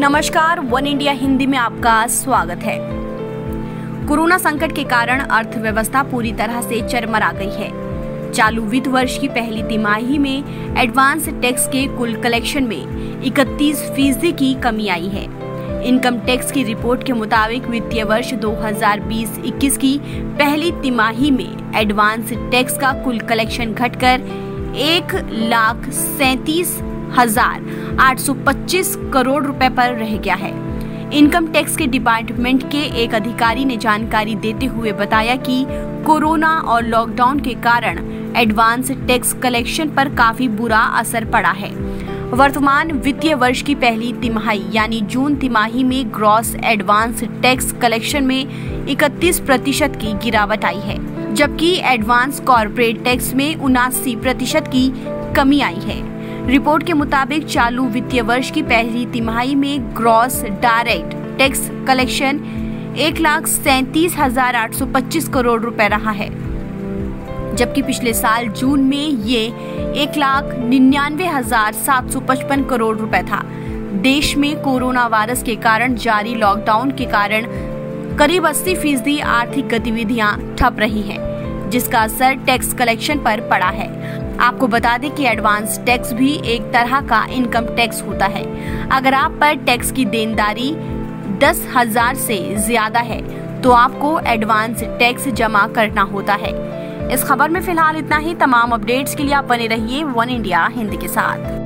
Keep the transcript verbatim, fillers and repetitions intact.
नमस्कार, one India Hindi में आपका स्वागत है। कोरोना संकट के कारण अर्थव्यवस्था पूरी तरह से चरमरा गई है। चालू वित्त वर्ष की पहली तिमाही में एडवांस टैक्स के कुल कलेक्शन में इकतीस फीसदी की कमी आई है। इनकम टैक्स की रिपोर्ट के मुताबिक वित्तीय वर्ष दो हज़ार बीस इक्कीस की पहली तिमाही में एडवांस टैक्स का कुल कलेक्शन घटकर एक लाख सैंतीस हजार आठ सौ पच्चीस करोड़ रुपए पर रह गया है। इनकम टैक्स के डिपार्टमेंट के एक अधिकारी ने जानकारी देते हुए बताया कि कोरोना और लॉकडाउन के कारण एडवांस टैक्स कलेक्शन पर काफी बुरा असर पड़ा है। वर्तमान वित्तीय वर्ष की पहली तिमाही यानी जून तिमाही में ग्रॉस एडवांस टैक्स कलेक्शन में इकतीस प्रतिशत की गिरावट आई है, जबकि एडवांस कॉर्पोरेट टैक्स में उनासी प्रतिशत की कमी आई है। रिपोर्ट के मुताबिक चालू वित्तीय वर्ष की पहली तिमाही में ग्रॉस डायरेक्ट टैक्स कलेक्शन एक लाख सैंतीस हजार आठ सौ पच्चीस करोड़ रुपए रहा है, जबकि पिछले साल जून में ये एक लाख निन्यानवे हजार सात सौ पचपन करोड़ रुपए था। देश में कोरोना वायरस के कारण जारी लॉकडाउन के कारण करीब अस्सी फीसदी आर्थिक गतिविधियां ठप रही हैं, जिसका असर टैक्स कलेक्शन पर पड़ा है। आपको बता दें कि एडवांस टैक्स भी एक तरह का इनकम टैक्स होता है। अगर आप पर टैक्स की देनदारी दस हजार से ज्यादा है तो आपको एडवांस टैक्स जमा करना होता है। इस खबर में फिलहाल इतना ही। तमाम अपडेट्स के लिए आप बने रहिए वन इंडिया हिंदी के साथ।